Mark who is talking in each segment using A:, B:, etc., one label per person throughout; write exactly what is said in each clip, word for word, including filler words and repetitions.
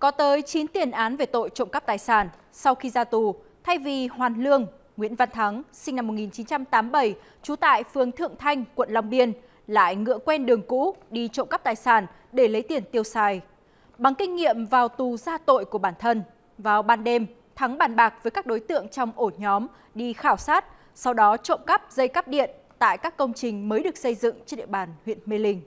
A: Có tới chín tiền án về tội trộm cắp tài sản. Sau khi ra tù, thay vì hoàn lương, Nguyễn Văn Thắng, sinh năm một nghìn chín trăm tám mươi bảy, trú tại phường Thượng Thanh, quận Long Biên, lại ngựa quen đường cũ đi trộm cắp tài sản để lấy tiền tiêu xài. Bằng kinh nghiệm vào tù ra tội của bản thân, vào ban đêm, Thắng bàn bạc với các đối tượng trong ổ nhóm đi khảo sát, sau đó trộm cắp dây cáp điện tại các công trình mới được xây dựng trên địa bàn huyện Mê Linh.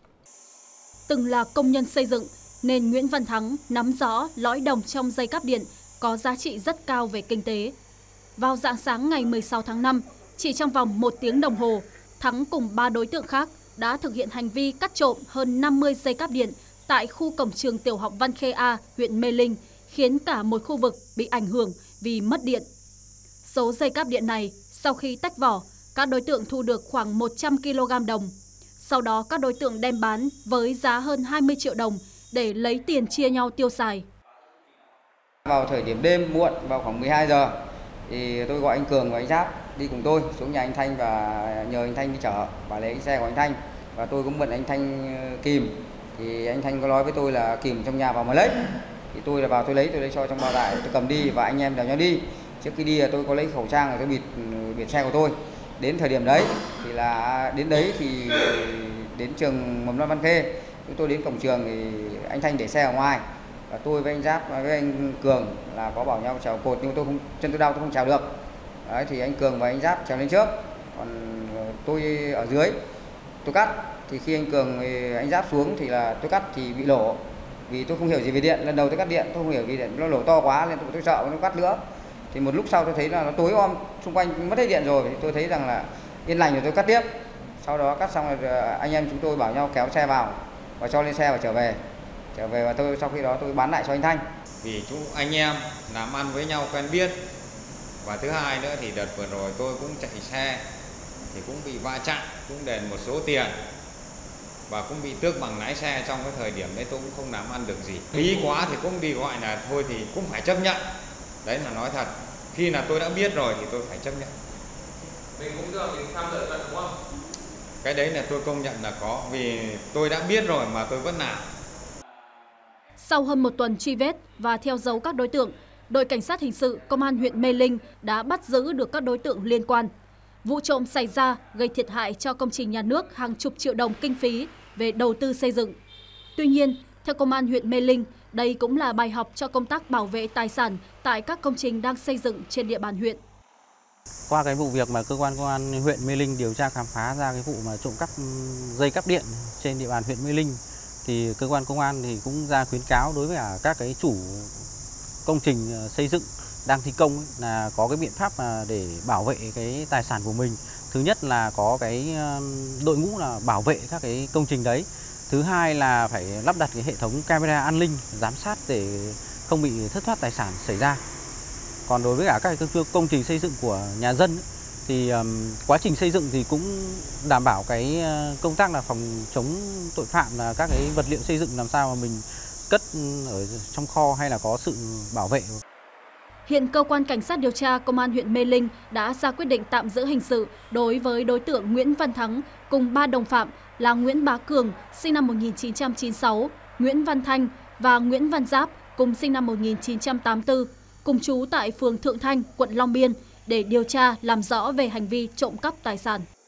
B: Từng là công nhân xây dựng nên Nguyễn Văn Thắng nắm rõ lõi đồng trong dây cáp điện có giá trị rất cao về kinh tế. Vào rạng sáng ngày mười sáu tháng năm, chỉ trong vòng một tiếng đồng hồ, Thắng cùng ba đối tượng khác đã thực hiện hành vi cắt trộm hơn năm mươi dây cáp điện tại khu cổng trường tiểu học Văn Khê A, huyện Mê Linh, khiến cả một khu vực bị ảnh hưởng vì mất điện. Số dây cáp điện này, sau khi tách vỏ, các đối tượng thu được khoảng một trăm ki lô gam đồng. Sau đó các đối tượng đem bán với giá hơn hai mươi triệu đồng để lấy tiền chia nhau tiêu xài.
C: Vào thời điểm đêm muộn, vào khoảng mười hai giờ, thì tôi gọi anh Cường và anh Giáp đi cùng tôi xuống nhà anh Thanh và nhờ anh Thanh đi chở và lấy cái xe của anh Thanh. Và tôi cũng mượn anh Thanh kìm, thì anh Thanh có nói với tôi là kìm trong nhà vào mà lấy. Thì tôi là vào tôi lấy, tôi lấy cho trong bao tải, tôi cầm đi và anh em đèo nhau đi. Trước khi đi là tôi có lấy khẩu trang rồi tôi bịt biển xe của tôi. Đến thời điểm đấy thì là đến đấy thì đến trường mầm non Văn Khê, chúng tôi đến cổng trường thì anh Thanh để xe ở ngoài và tôi với anh Giáp với anh Cường là có bảo nhau trèo cột, nhưng tôi không, chân tôi đau tôi không trèo được. Đấy thì anh Cường và anh Giáp trèo lên trước, còn tôi ở dưới tôi cắt. Thì khi anh Cường anh Giáp xuống thì là tôi cắt thì bị lổ, vì tôi không hiểu gì về điện, lần đầu tôi cắt điện tôi không hiểu vì điện nó lổ to quá nên tôi, tôi sợ nó cắt nữa. Thì một lúc sau tôi thấy là nó tối om, xung quanh mất hết điện rồi, thì tôi thấy rằng là yên lành rồi tôi cắt tiếp. Sau đó cắt xong rồi anh em chúng tôi bảo nhau kéo xe vào và cho lên xe và trở về. Trở về và tôi sau khi đó tôi bán lại cho anh Thanh.
D: Vì chúng anh em làm ăn với nhau quen biết. Và thứ hai nữa thì đợt vừa rồi tôi cũng chạy xe thì cũng bị va chạm, cũng đền một số tiền. Và cũng bị tước bằng lái xe trong cái thời điểm đấy tôi cũng không làm ăn được gì. Bí quá thì cũng đi gọi là thôi thì cũng phải chấp nhận. Đấy là nói thật, khi là tôi đã biết rồi thì tôi phải chấp nhận.
E: Mình cũng giờ mình tham lợi đúng không?
D: Cái đấy là tôi công nhận là có, vì tôi đã biết rồi mà tôi vẫn làm.
B: Sau hơn một tuần truy vết và theo dấu các đối tượng, đội cảnh sát hình sự công an huyện Mê Linh đã bắt giữ được các đối tượng liên quan. Vụ trộm xảy ra gây thiệt hại cho công trình nhà nước hàng chục triệu đồng kinh phí về đầu tư xây dựng. Tuy nhiên, theo công an huyện Mê Linh, đây cũng là bài học cho công tác bảo vệ tài sản tại các công trình đang xây dựng trên địa bàn huyện.
F: Qua cái vụ việc mà cơ quan công an huyện Mê Linh điều tra khám phá ra cái vụ mà trộm cắp dây cáp điện trên địa bàn huyện Mê Linh, thì cơ quan công an thì cũng ra khuyến cáo đối với cả các cái chủ công trình xây dựng đang thi công ấy, là có cái biện pháp mà để bảo vệ cái tài sản của mình. Thứ nhất là có cái đội ngũ là bảo vệ các cái công trình đấy. Thứ hai là phải lắp đặt cái hệ thống camera an ninh giám sát để không bị thất thoát tài sản xảy ra. Còn đối với cả các công trình xây dựng của nhà dân ấy, thì um, quá trình xây dựng thì cũng đảm bảo cái công tác là phòng chống tội phạm, là các cái vật liệu xây dựng làm sao mà mình cất ở trong kho hay là có sự bảo vệ.
B: Hiện cơ quan cảnh sát điều tra công an huyện Mê Linh đã ra quyết định tạm giữ hình sự đối với đối tượng Nguyễn Văn Thắng cùng ba đồng phạm là Nguyễn Bá Cường sinh năm một nghìn chín trăm chín mươi sáu, Nguyễn Văn Thanh và Nguyễn Văn Giáp cùng sinh năm một nghìn chín trăm tám mươi tư, cùng trú tại phường Thượng Thanh, quận Long Biên để điều tra làm rõ về hành vi trộm cắp tài sản.